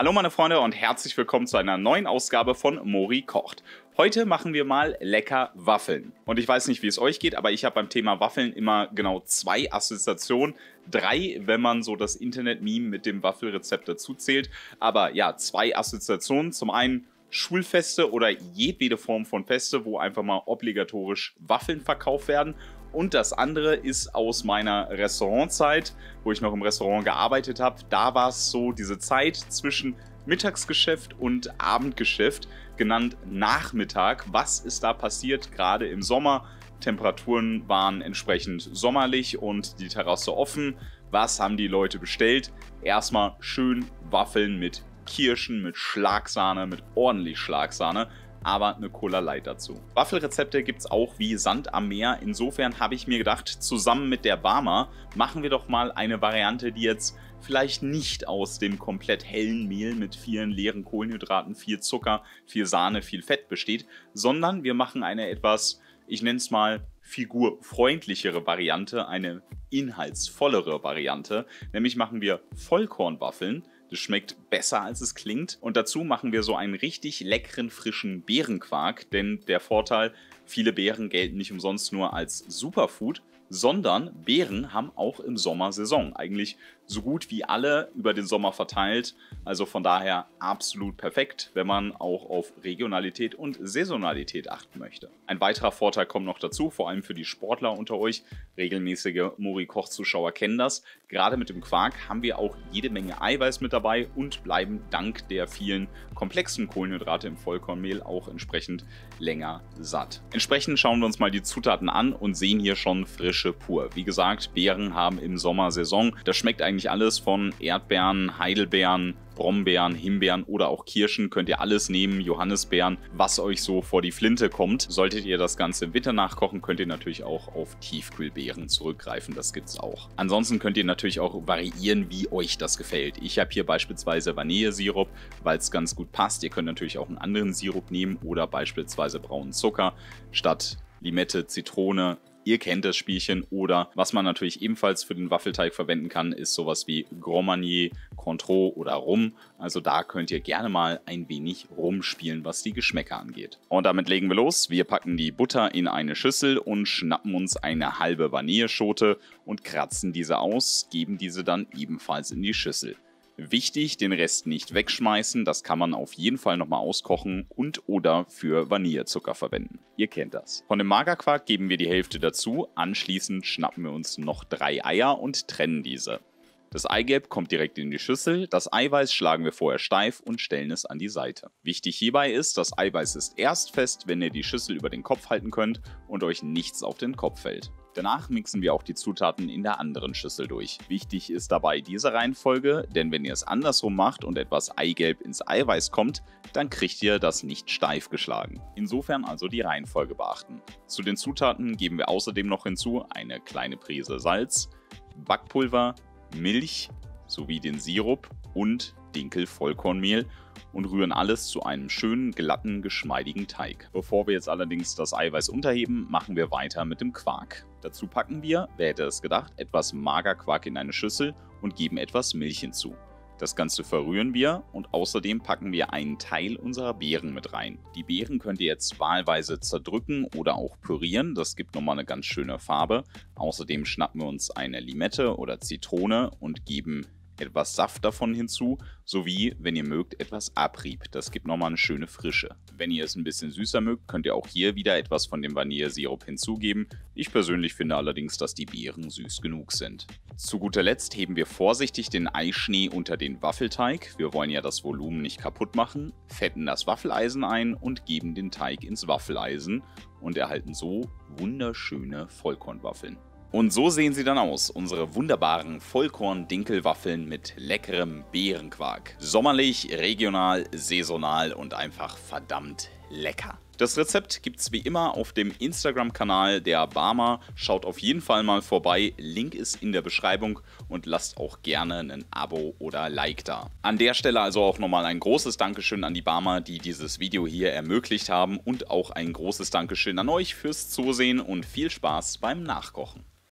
Hallo meine Freunde und herzlich willkommen zu einer neuen Ausgabe von Mori kocht. Heute machen wir mal lecker Waffeln. Und ich weiß nicht, wie es euch geht, aber ich habe beim Thema Waffeln immer genau 2 Assoziationen. 3, wenn man so das Internet-Meme mit dem Waffelrezept dazu zählt. Aber ja, 2 Assoziationen. Zum einen Schulfeste oder jedwede Form von Feste, wo einfach mal obligatorisch Waffeln verkauft werden. Und das andere ist aus meiner Restaurantzeit, wo ich noch im Restaurant gearbeitet habe. Da war es so diese Zeit zwischen Mittagsgeschäft und Abendgeschäft, genannt Nachmittag. Was ist da passiert, gerade im Sommer? Temperaturen waren entsprechend sommerlich und die Terrasse offen. Was haben die Leute bestellt? Erstmal schön Waffeln mit Kirschen, mit Schlagsahne, mit ordentlich Schlagsahne. Aber eine Cola Light dazu. Waffelrezepte gibt es auch wie Sand am Meer. Insofern habe ich mir gedacht, zusammen mit der Barmer machen wir doch mal eine Variante, die jetzt vielleicht nicht aus dem komplett hellen Mehl mit vielen leeren Kohlenhydraten, viel Zucker, viel Sahne, viel Fett besteht, sondern wir machen eine etwas, ich nenne es mal, figurfreundlichere Variante, eine inhaltsvollere Variante. Nämlich machen wir Vollkornwaffeln. Das schmeckt besser, als es klingt. Und dazu machen wir so einen richtig leckeren, frischen Beerenquark. Denn der Vorteil, viele Beeren gelten nicht umsonst nur als Superfood, sondern Beeren haben auch im Sommer Saison. Eigentlich so gut wie alle über den Sommer verteilt. Also von daher absolut perfekt, wenn man auch auf Regionalität und Saisonalität achten möchte. Ein weiterer Vorteil kommt noch dazu, vor allem für die Sportler unter euch. Regelmäßige Mori-Koch-Zuschauer kennen das. Gerade mit dem Quark haben wir auch jede Menge Eiweiß mit dabei und bleiben dank der vielen komplexen Kohlenhydrate im Vollkornmehl auch entsprechend länger satt. Entsprechend schauen wir uns mal die Zutaten an und sehen hier schon Frische pur. Wie gesagt, Beeren haben im Sommer Saison. Das schmeckt eigentlich alles von Erdbeeren, Heidelbeeren, Brombeeren, Himbeeren oder auch Kirschen. Könnt ihr alles nehmen, Johannisbeeren, was euch so vor die Flinte kommt. Solltet ihr das Ganze im Winter nachkochen, könnt ihr natürlich auch auf Tiefkühlbeeren zurückgreifen. Das gibt's auch. Ansonsten könnt ihr natürlich auch variieren, wie euch das gefällt. Ich habe hier beispielsweise Vanillesirup, weil es ganz gut passt. Ihr könnt natürlich auch einen anderen Sirup nehmen oder beispielsweise braunen Zucker statt Limette, Zitrone. Ihr kennt das Spielchen. Oder was man natürlich ebenfalls für den Waffelteig verwenden kann, ist sowas wie Grand Marnier, Cointreau oder Rum. Also da könnt ihr gerne mal ein wenig rumspielen, was die Geschmäcker angeht. Und damit legen wir los. Wir packen die Butter in eine Schüssel und schnappen uns eine halbe Vanilleschote und kratzen diese aus, geben diese dann ebenfalls in die Schüssel. Wichtig, den Rest nicht wegschmeißen, das kann man auf jeden Fall nochmal auskochen und oder für Vanillezucker verwenden. Ihr kennt das. Von dem Magerquark geben wir die Hälfte dazu, anschließend schnappen wir uns noch 3 Eier und trennen diese. Das Eigelb kommt direkt in die Schüssel, das Eiweiß schlagen wir vorher steif und stellen es an die Seite. Wichtig hierbei ist, das Eiweiß ist erst fest, wenn ihr die Schüssel über den Kopf halten könnt und euch nichts auf den Kopf fällt. Danach mixen wir auch die Zutaten in der anderen Schüssel durch. Wichtig ist dabei diese Reihenfolge, denn wenn ihr es andersrum macht und etwas Eigelb ins Eiweiß kommt, dann kriegt ihr das nicht steif geschlagen. Insofern also die Reihenfolge beachten. Zu den Zutaten geben wir außerdem noch hinzu eine kleine Prise Salz, Backpulver, Milch sowie den Sirup und Dinkel-Vollkornmehl und rühren alles zu einem schönen, glatten, geschmeidigen Teig. Bevor wir jetzt allerdings das Eiweiß unterheben, machen wir weiter mit dem Quark. Dazu packen wir, wer hätte es gedacht, etwas Magerquark in eine Schüssel und geben etwas Milch hinzu. Das Ganze verrühren wir und außerdem packen wir einen Teil unserer Beeren mit rein. Die Beeren könnt ihr jetzt wahlweise zerdrücken oder auch pürieren, das gibt nochmal eine ganz schöne Farbe. Außerdem schnappen wir uns eine Limette oder Zitrone und geben etwas Saft davon hinzu, sowie, wenn ihr mögt, etwas Abrieb. Das gibt nochmal eine schöne Frische. Wenn ihr es ein bisschen süßer mögt, könnt ihr auch hier wieder etwas von dem Vanillesirup hinzugeben. Ich persönlich finde allerdings, dass die Beeren süß genug sind. Zu guter Letzt heben wir vorsichtig den Eischnee unter den Waffelteig. Wir wollen ja das Volumen nicht kaputt machen, fetten das Waffeleisen ein und geben den Teig ins Waffeleisen und erhalten so wunderschöne Vollkornwaffeln. Und so sehen sie dann aus, unsere wunderbaren Vollkorn-Dinkelwaffeln mit leckerem Beerenquark. Sommerlich, regional, saisonal und einfach verdammt lecker. Das Rezept gibt's wie immer auf dem Instagram-Kanal der Barmer. Schaut auf jeden Fall mal vorbei, Link ist in der Beschreibung und lasst auch gerne ein Abo oder Like da. An der Stelle also auch nochmal ein großes Dankeschön an die Barmer, die dieses Video hier ermöglicht haben und auch ein großes Dankeschön an euch fürs Zusehen und viel Spaß beim Nachkochen.